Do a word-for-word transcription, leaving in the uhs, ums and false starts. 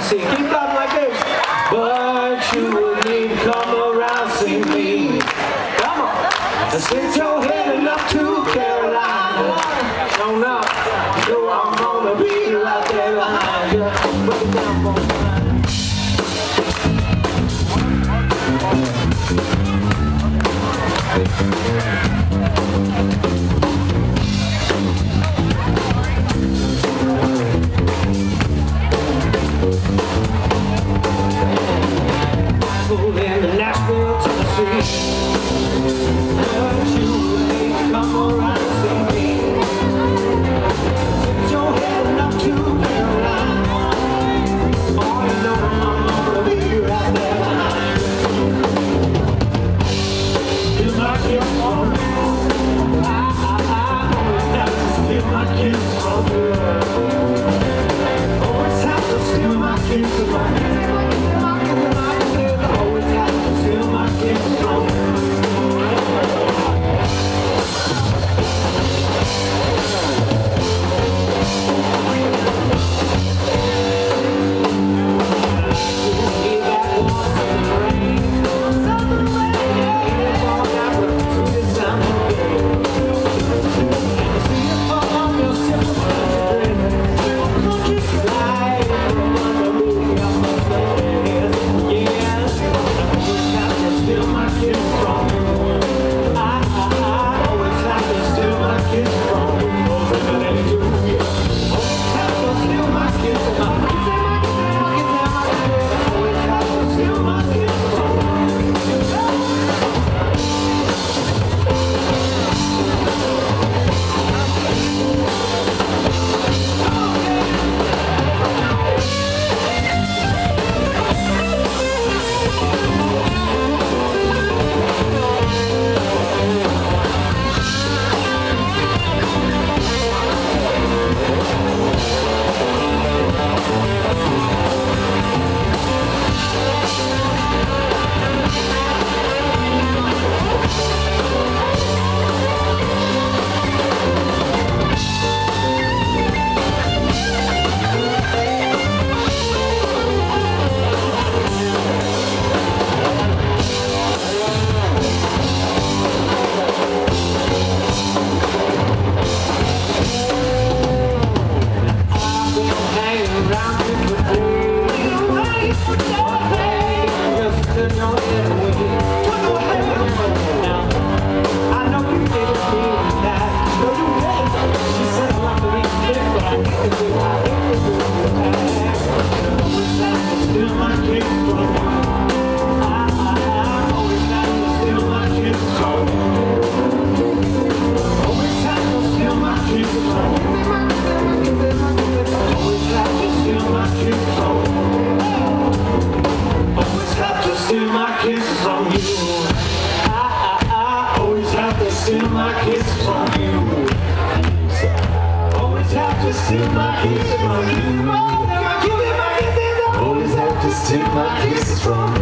to see. Keep clapping like this. But you would need come around, see me. Come on. And sit your head up to Carolina. No, no. So I'm gonna be right there behind you. Put it down for me. In Nashville, Tennessee, but you ain't come around to see me. Sit your head up to Carolina. Oh, you know I'm gonna be right there behind you. Steal my kiss from you. I, I, I always have to steal my kiss from you. Always have to steal my kiss from you. Steal my kisses from you. Always have to steal my kisses from you. Always have to steal my kisses from you.